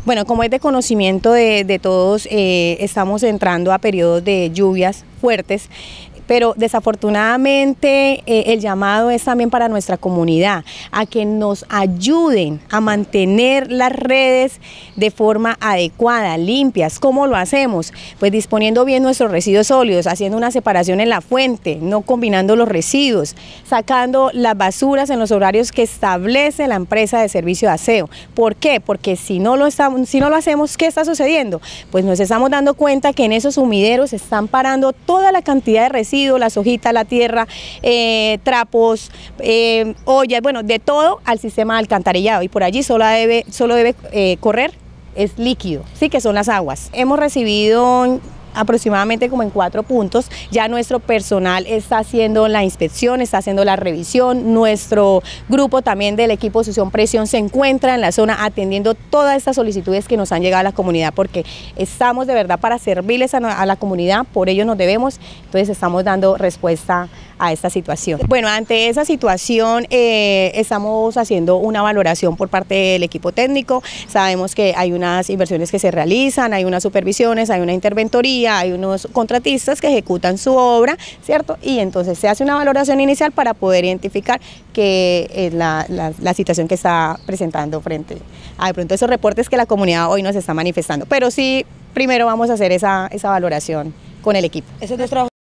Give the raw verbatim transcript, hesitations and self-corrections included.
Bueno, como es de conocimiento de, de todos, eh, estamos entrando a periodos de lluvias fuertes, pero desafortunadamente eh, el llamado es también para nuestra comunidad, a que nos ayuden a mantener las redes de forma adecuada, limpias. ¿Cómo lo hacemos? Pues disponiendo bien nuestros residuos sólidos, haciendo una separación en la fuente, no combinando los residuos, sacando las basuras en los horarios que establece la empresa de servicio de aseo. ¿Por qué? Porque si no lo estamos, si no lo hacemos, ¿qué está sucediendo? Pues nos estamos dando cuenta que en esos sumideros están parando toda la cantidad de residuos, las hojitas, la tierra, eh, trapos, eh, ollas, bueno, de todo al sistema de alcantarillado, y por allí solo debe, solo debe eh, correr es líquido, sí, que son las aguas. Hemos recibido aproximadamente como en cuatro puntos, ya nuestro personal está haciendo la inspección, está haciendo la revisión, nuestro grupo también del equipo de succión presión se encuentra en la zona atendiendo todas estas solicitudes que nos han llegado a la comunidad, porque estamos de verdad para servirles a, a la comunidad, por ello nos debemos, entonces estamos dando respuesta a esta situación. Bueno, ante esa situación eh, estamos haciendo una valoración por parte del equipo técnico, sabemos que hay unas inversiones que se realizan, hay unas supervisiones, hay una interventoría, hay unos contratistas que ejecutan su obra, ¿cierto? Y entonces se hace una valoración inicial para poder identificar que es la, la, la situación que está presentando frente a de pronto esos reportes que la comunidad hoy nos está manifestando. Pero sí, primero vamos a hacer esa, esa valoración con el equipo. Ese es nuestro